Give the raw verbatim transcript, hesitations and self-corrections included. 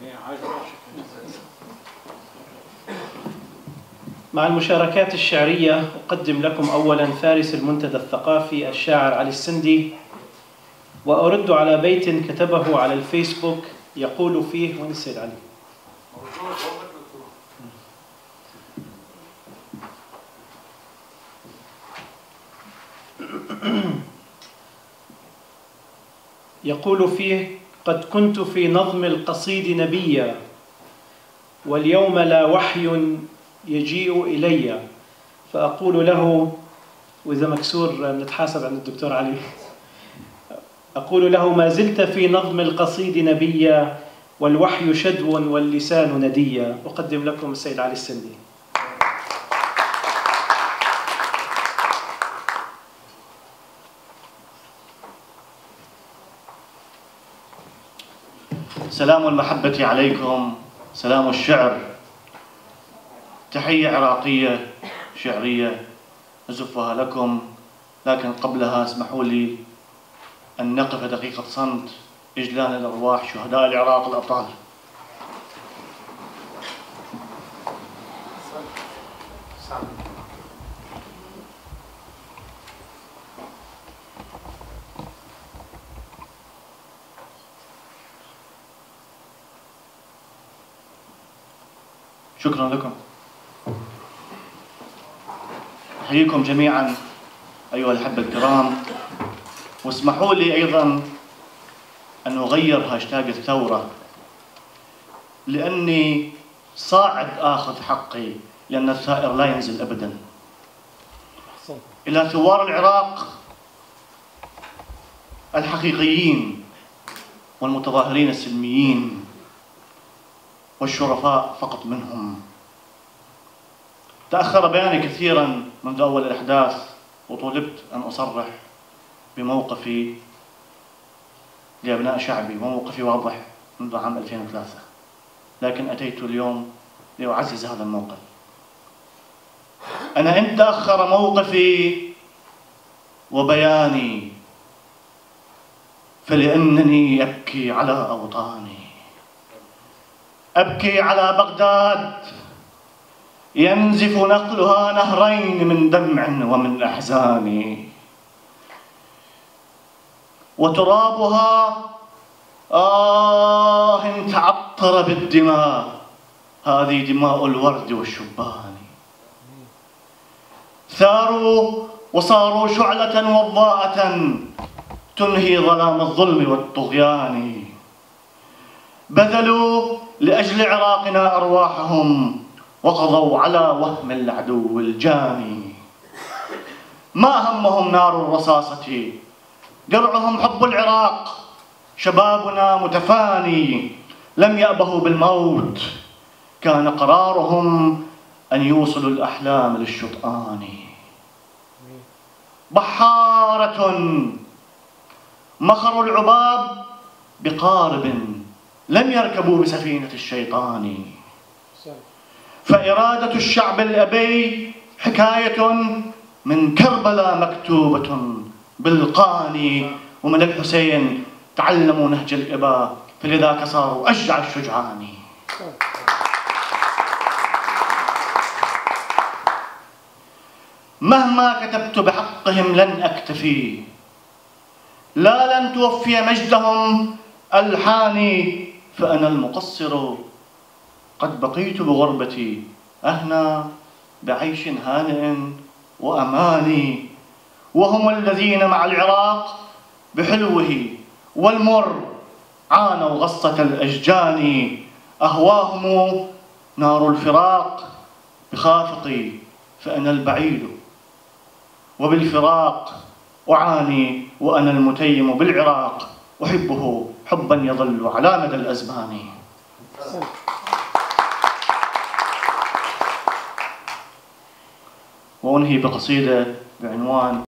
مع المشاركات الشعرية أقدم لكم أولا فارس المنتدى الثقافي الشاعر علي السندي، وأرد على بيت كتبه على الفيسبوك يقول فيه، وين السيد علي؟ يقول فيه: قد كنت في نظم القصيد نبيا، واليوم لا وحي يجيء إلي، فأقول له، وإذا مكسور نتحاسب عند الدكتور علي، أقول له: ما زلت في نظم القصيد نبيا، والوحي شدو واللسان نديا. أقدم لكم السيد علي السندي. سلام المحبة عليكم، سلام الشعر. تحية عراقية شعرية أزفها لكم، لكن قبلها اسمحوا لي أن نقف دقيقة صمت إجلالا لأرواح شهداء العراق الأبطال. شكرا لكم. أحييكم جميعا أيها الأحبة الكرام، واسمحوا لي أيضا أن أغير هاشتاج الثورة، لأني صاعد آخذ حقي، لأن الثائر لا ينزل أبدا. إلى ثوار العراق الحقيقيين والمتظاهرين السلميين والشرفاء فقط منهم. تأخر بياني كثيرا منذ أول الأحداث، وطلبت أن أصرح بموقفي لأبناء شعبي، وموقفي واضح منذ عام ألفين وثلاثة، لكن أتيت اليوم لأعزز هذا الموقف. أنا إن تأخر موقفي وبياني فلأنني أبكي على أوطاني، أبكي على بغداد ينزف نقلها نهرين من دمع ومن أحزان، وترابها آه تعطر بالدماء، هذه دماء الورد والشبان. ثاروا وصاروا شعلة وضاءة تنهي ظلام الظلم والطغيان، بذلوا لأجل عراقنا أرواحهم وقضوا على وهم العدو الجاني. ما همهم نار الرصاصة، درعهم حب العراق، شبابنا متفاني، لم يأبهوا بالموت، كان قرارهم أن يوصلوا الأحلام للشطآن. بحارة مخروا العباب بقارب، لم يركبوا بسفينة الشيطان. فإرادة الشعب الأبي حكاية من كربلاء مكتوبة بالقاني، ومن الحسين تعلموا نهج الإباء، فلذاك صاروا أشجع الشجعان. مهما كتبت بحقهم لن أكتفي، لا لن توفي مجدهم ألحاني، فأنا المقصر قد بقيت بغربتي أهنى بعيش هانئ وأماني، وهم الذين مع العراق بحلوه والمر عانوا غصة الأشجان، أهواهم نار الفراق بخافقي، فأنا البعيد وبالفراق أعاني، وأنا المتيم بالعراق أحبه حبا يظل على مدى الأزمان. وأنهي بقصيدة بعنوان